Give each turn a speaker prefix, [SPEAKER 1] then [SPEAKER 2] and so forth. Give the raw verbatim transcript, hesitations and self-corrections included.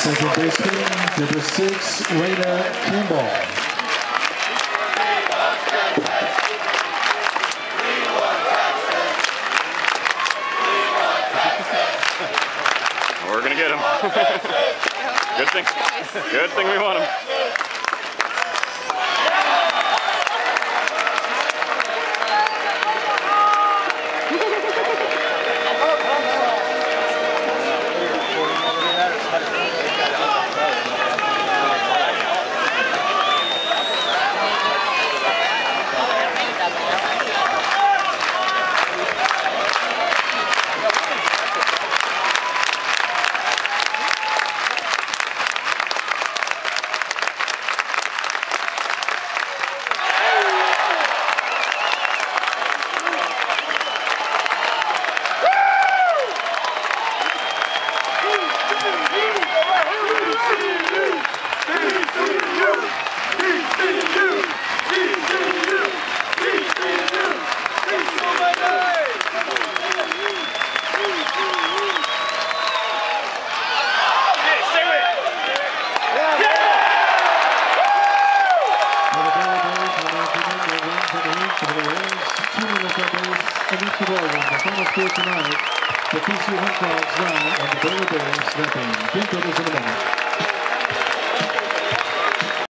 [SPEAKER 1] Second baseman, number six, Raina Kimball.
[SPEAKER 2] We're gonna get him. Good thing. Good thing we want him.
[SPEAKER 1] The final score tonight, the T C U Hot Dogs nine and the Baylor Bears nothing. Big brothers in the moment.